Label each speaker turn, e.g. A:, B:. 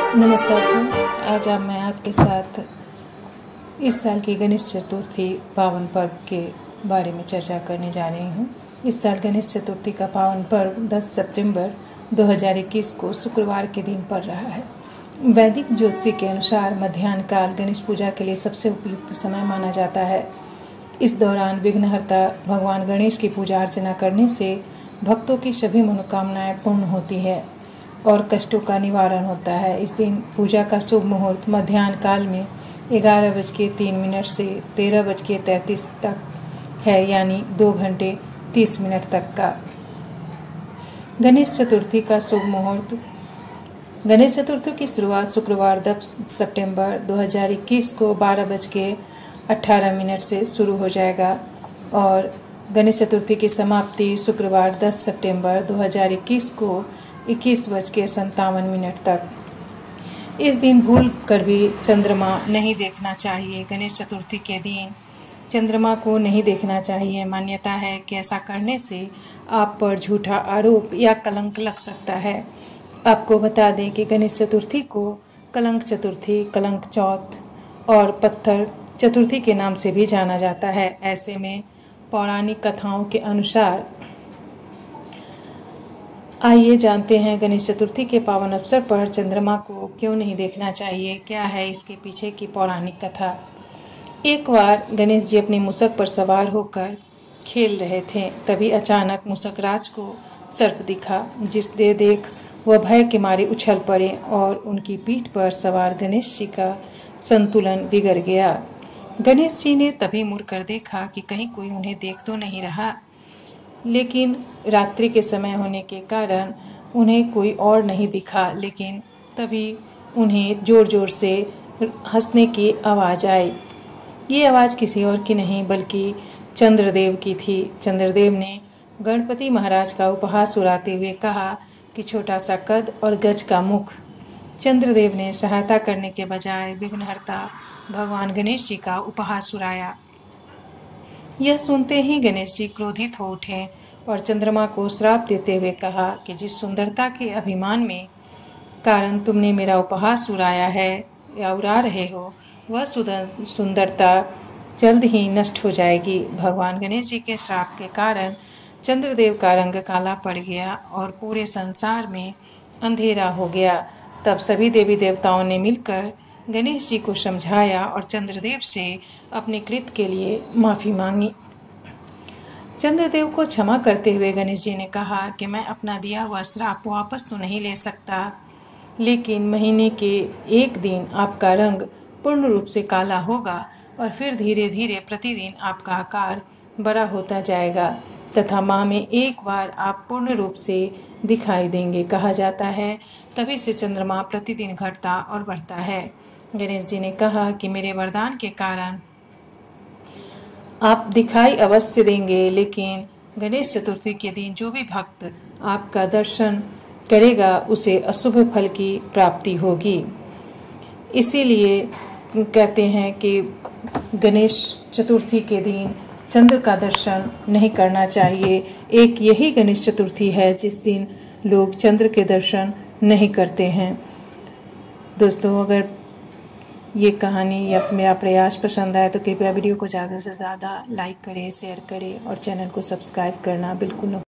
A: नमस्कार फ्रेंड्स, आज मैं आपके साथ इस साल की गणेश चतुर्थी पावन पर्व के बारे में चर्चा करने जा रही हूँ। इस साल गणेश चतुर्थी का पावन पर्व 10 सितंबर 2021 को शुक्रवार के दिन पड़ रहा है। वैदिक ज्योतिषी के अनुसार मध्याह्न काल गणेश पूजा के लिए सबसे उपयुक्त समय माना जाता है। इस दौरान विघ्नहर्ता भगवान गणेश की पूजा अर्चना करने से भक्तों की सभी मनोकामनाएं पूर्ण होती है और कष्टों का निवारण होता है। इस दिन पूजा का शुभ मुहूर्त मध्याह्न काल में 11:03 से 13:33 तक है, यानी 2 घंटे 30 मिनट तक का। गणेश चतुर्थी का शुभ मुहूर्त। गणेश चतुर्थी की शुरुआत शुक्रवार 10 सितंबर 2021 को 12:18 से शुरू हो जाएगा और गणेश चतुर्थी की समाप्ति शुक्रवार 10 सितंबर 2021 को 21:57 तक। इस दिन भूल कर भी चंद्रमा नहीं देखना चाहिए। गणेश चतुर्थी के दिन चंद्रमा को नहीं देखना चाहिए। मान्यता है कि ऐसा करने से आप पर झूठा आरोप या कलंक लग सकता है। आपको बता दें कि गणेश चतुर्थी को कलंक चतुर्थी, कलंक चौथ और पत्थर चतुर्थी के नाम से भी जाना जाता है। ऐसे में पौराणिक कथाओं के अनुसार आइए जानते हैं गणेश चतुर्थी के पावन अवसर पर चंद्रमा को क्यों नहीं देखना चाहिए, क्या है इसके पीछे की पौराणिक कथा। एक बार गणेश जी अपनी मूषक पर सवार होकर खेल रहे थे, तभी अचानक मूषक राज को सर्प दिखा, जिसे देख वह भय के मारे उछल पड़े और उनकी पीठ पर सवार गणेश जी का संतुलन बिगड़ गया। गणेश जी ने तभी मुड़कर देखा कि कहीं कोई उन्हें देख तो नहीं रहा, लेकिन रात्रि के समय होने के कारण उन्हें कोई और नहीं दिखा। लेकिन तभी उन्हें जोर जोर से हंसने की आवाज़ आई। ये आवाज़ किसी और की नहीं बल्कि चंद्रदेव की थी। चंद्रदेव ने गणपति महाराज का उपहास उड़ाते हुए कहा कि छोटा सा कद और गज का मुख। चंद्रदेव ने सहायता करने के बजाय विघ्नहर्ता भगवान गणेश जी का उपहास उड़ाया। यह सुनते ही गणेश जी क्रोधित हो उठे और चंद्रमा को श्राप देते हुए कहा कि जिस सुंदरता के अभिमान में कारण तुमने मेरा उपहास उड़ाया है या उड़ा रहे हो, वह सुंदरता जल्द ही नष्ट हो जाएगी। भगवान गणेश जी के श्राप के कारण चंद्रदेव का रंग काला पड़ गया और पूरे संसार में अंधेरा हो गया। तब सभी देवी देवताओं ने मिलकर गणेश जी को समझाया और चंद्रदेव से अपने कृत्य के लिए माफ़ी मांगी। चंद्रदेव को क्षमा करते हुए गणेश जी ने कहा कि मैं अपना दिया हुआ श्राप वापस तो नहीं ले सकता, लेकिन महीने के एक दिन आपका रंग पूर्ण रूप से काला होगा और फिर धीरे धीरे प्रतिदिन आपका आकार बड़ा होता जाएगा तथा माह में एक बार आप पूर्ण रूप से दिखाई देंगे। कहा जाता है तभी से चंद्रमा प्रतिदिन घटता और बढ़ता है। गणेश जी ने कहा कि मेरे वरदान के कारण आप दिखाई अवश्य देंगे, लेकिन गणेश चतुर्थी के दिन जो भी भक्त आपका दर्शन करेगा उसे अशुभ फल की प्राप्ति होगी। इसीलिए कहते हैं कि गणेश चतुर्थी के दिन चंद्र का दर्शन नहीं करना चाहिए। एक यही गणेश चतुर्थी है जिस दिन लोग चंद्र के दर्शन नहीं करते हैं। दोस्तों, अगर ये कहानी या मेरा प्रयास पसंद आए तो कृपया वीडियो को ज़्यादा से ज़्यादा लाइक करें, शेयर करें और चैनल को सब्सक्राइब करना बिल्कुल